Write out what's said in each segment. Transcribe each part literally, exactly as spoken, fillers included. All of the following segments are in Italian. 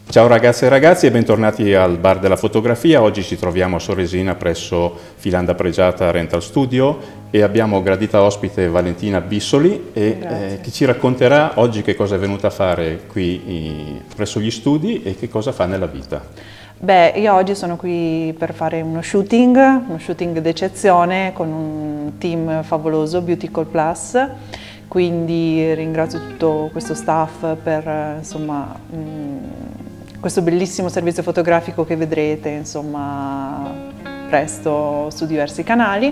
Ciao ragazze e ragazzi e bentornati al Bar della Fotografia. Oggi ci troviamo a Soresina presso Filanda Pregiata Rental Studio e abbiamo gradita ospite Valentina Bissoli e, eh, che ci racconterà oggi che cosa è venuta a fare qui i, presso gli studi e che cosa fa nella vita. Beh, io oggi sono qui per fare uno shooting, uno shooting d'eccezione con un team favoloso, Beautical Plus. Quindi ringrazio tutto questo staff per insomma, mh, questo bellissimo servizio fotografico che vedrete insomma, presto su diversi canali.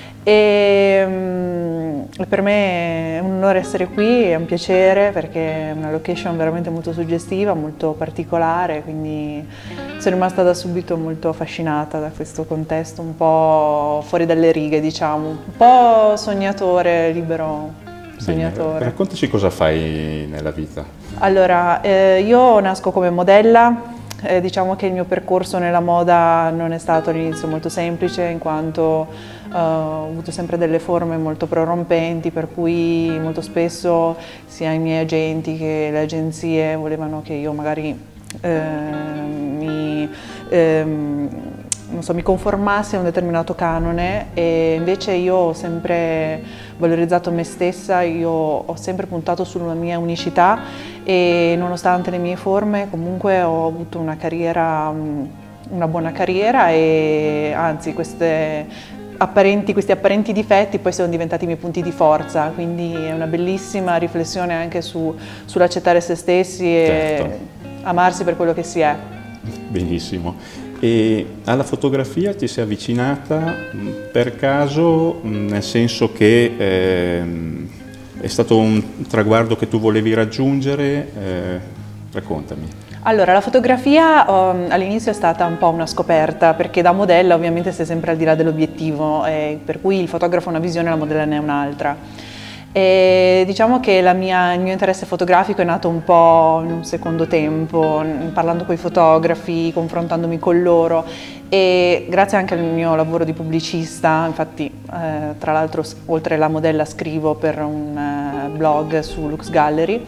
E, mh, per me è un onore essere qui, è un piacere perché è una location veramente molto suggestiva, molto particolare, quindi sono rimasta da subito molto affascinata da questo contesto un po' fuori dalle righe, diciamo, un po' sognatore, libero. Sognatore. Bene, raccontaci cosa fai nella vita. Allora, eh, io nasco come modella, eh, diciamo che il mio percorso nella moda non è stato all'inizio molto semplice in quanto eh, ho avuto sempre delle forme molto prorompenti, per cui molto spesso sia i miei agenti che le agenzie volevano che io magari eh, mi... Ehm, non so, mi conformassi a un determinato canone e invece io ho sempre valorizzato me stessa, io ho sempre puntato sulla mia unicità e nonostante le mie forme comunque ho avuto una carriera, una buona carriera e anzi queste apparenti, questi apparenti difetti poi sono diventati i miei punti di forza, quindi è una bellissima riflessione anche su, sull'accettare se stessi e certo. Amarsi per quello che si è. Benissimo. E alla fotografia ti sei avvicinata per caso, nel senso che eh, è stato un traguardo che tu volevi raggiungere? Eh, raccontami. Allora, la fotografia um, all'inizio è stata un po' una scoperta, perché da modella ovviamente sei sempre al di là dell'obiettivo, per cui il fotografo ha una visione e la modella ne ha un'altra. E diciamo che la mia, il mio interesse fotografico è nato un po' in un secondo tempo, parlando con i fotografi, confrontandomi con loro e grazie anche al mio lavoro di pubblicista, infatti eh, tra l'altro oltre alla modella scrivo per un eh, blog su Lux Gallery.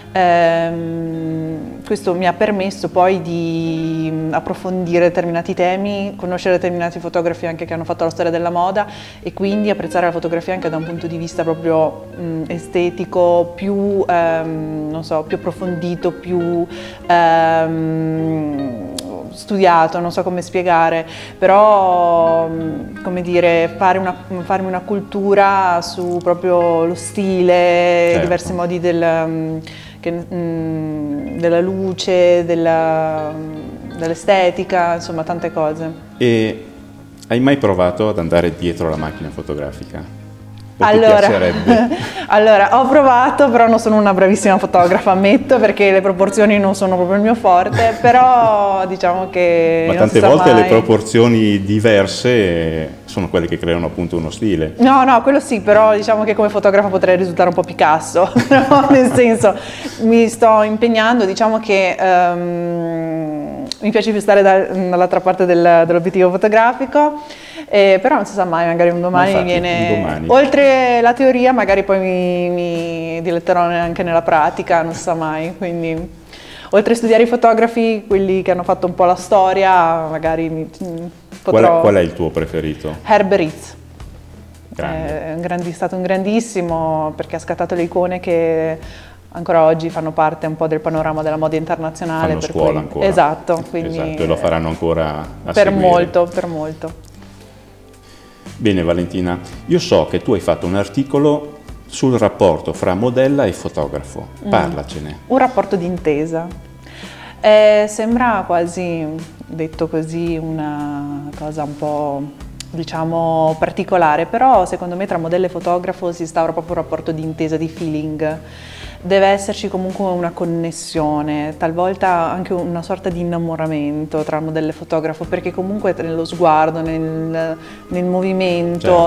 Ehm, questo mi ha permesso poi di approfondire determinati temi, conoscere determinati fotografi anche che hanno fatto la storia della moda e quindi apprezzare la fotografia anche da un punto di vista proprio mh, estetico, più, ehm, non so, più approfondito, più ehm, studiato, non so come spiegare, però come dire, fare una, farmi una cultura su proprio lo stile, certo. Diversi modi del, che, mh, della luce, dell'estetica, insomma tante cose. E hai mai provato ad andare dietro la macchina fotografica? O allora, ti piacerebbe? allora, ho provato, però non sono una bravissima fotografa, ammetto, perché le proporzioni non sono proprio il mio forte, però diciamo che... Ma tante volte mai. Le proporzioni diverse sono quelle che creano appunto uno stile. No, no, quello sì, però diciamo che come fotografa potrei risultare un po' Picasso, no? Nel senso, mi sto impegnando, diciamo che um, mi piace più stare da, dall'altra parte del, dell'obiettivo fotografico. Eh, però non si sa mai, magari un domani Infatti, viene, un domani. Oltre la teoria magari poi mi, mi diletterò anche nella pratica, non si sa mai, quindi oltre a studiare i fotografi, quelli che hanno fatto un po' la storia, magari mi, potrò... Qual è, qual è il tuo preferito? Herbert Ritz. Grande. È, un grandi, è stato un grandissimo perché ha scattato le icone che ancora oggi fanno parte un po' del panorama della moda internazionale. Fanno per scuola cui, ancora. Esatto, quindi, esatto, e lo faranno ancora a per seguire. molto, per molto. Bene Valentina, io so che tu hai fatto un articolo sul rapporto fra modella e fotografo, parlacene. Mm. Un rapporto d'intesa. Eh, sembra quasi, detto così, una cosa un po' diciamo particolare, però secondo me tra modella e fotografo si instaura proprio un rapporto d'intesa, di feeling. Deve esserci comunque una connessione, talvolta anche una sorta di innamoramento tra modello e fotografo, perché comunque nello sguardo, nel, nel movimento, certo.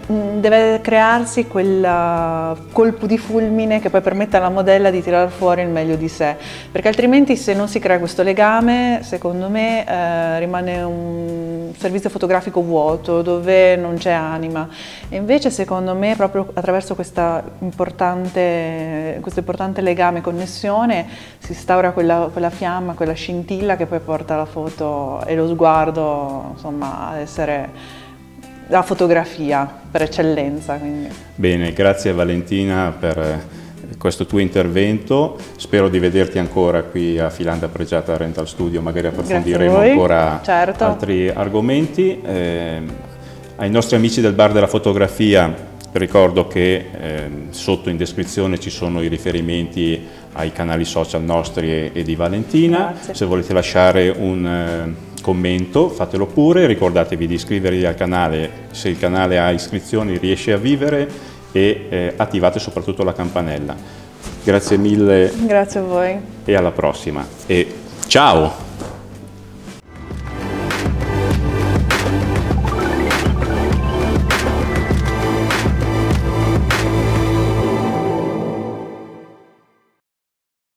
deve crearsi quel colpo di fulmine che poi permette alla modella di tirare fuori il meglio di sé, perché altrimenti, se non si crea questo legame, secondo me eh, rimane un servizio fotografico vuoto, dove non c'è anima. E invece, secondo me, proprio attraverso questa importante, questo importante legame, connessione, si instaura quella, quella fiamma, quella scintilla che poi porta la foto e lo sguardo, insomma, ad essere la fotografia per eccellenza. Quindi. Bene, grazie Valentina per questo tuo intervento. Spero di vederti ancora qui a Filanda Pregiata Rental Studio, magari approfondiremo ancora certo. altri argomenti. Eh, ai nostri amici del Bar della Fotografia ricordo che eh, sotto in descrizione ci sono i riferimenti ai canali social nostri e, e di Valentina. Grazie. Se volete lasciare un eh, commento, fatelo pure, ricordatevi di iscrivervi al canale, se il canale ha iscrizioni riesce a vivere, e eh, attivate soprattutto la campanella. Grazie mille. Grazie a voi. E alla prossima. E ciao!